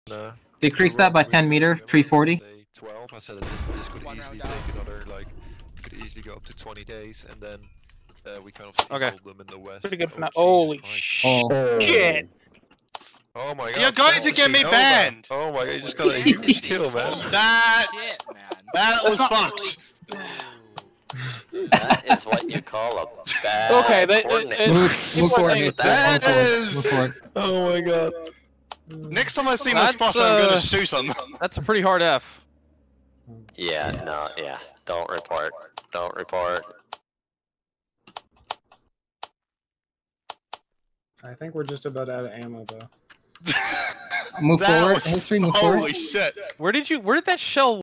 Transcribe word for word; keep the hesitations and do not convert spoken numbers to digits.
Nah. Decrease that by ten meter, three forty. twelve. I said that this, this could easily take another, like, could easily go up to twenty days, and then uh, we kind of see Okay. them in the west. Pretty good for oh, now. Jesus Holy Christ. Oh. shit! Oh my god. You're going to get me fantasy banned! Nova. Oh my god, you just got a huge kill, man. That Shit, man. that was fucked. That is what you call a bad Okay, they- coordinate. it- Move, move forward. That Move That forward. is- Move forward. Oh my god. Next time I see my That's, spot, I'm gonna uh, shoot him. That's a pretty hard F. Yeah, no, yeah. Don't report. Don't report. I think we're just about out of ammo, though. Move That forward. was- History, move forward. Holy shit. Where did you? Where did that shell